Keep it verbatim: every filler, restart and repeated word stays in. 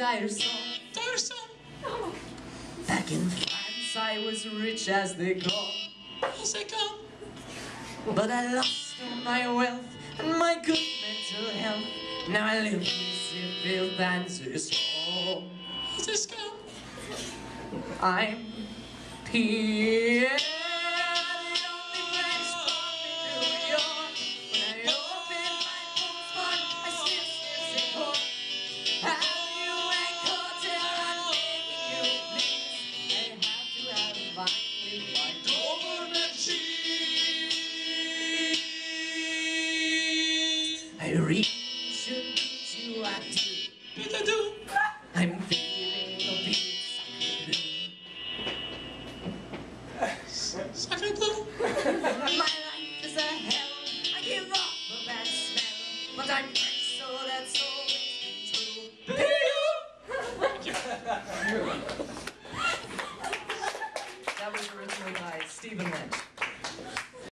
tiresome. Tiresome. Back in France I was rich as they come. As they come. But I lost all my wealth and my good mental health. Now I live with filth and discord. Disco. I'm Pierre, the only place for New York. When I open my postmark, I still sniff home. How you and Cartel, I'm begging you, please. I have to have a wine with my Doberman cheese. I really should meet you at two. But I do. I'm feeling a bit Sacre blue. my life is a hell. I give off a bad smell, but I'm rich, so that's always true. That was originally by Stephen Lynch.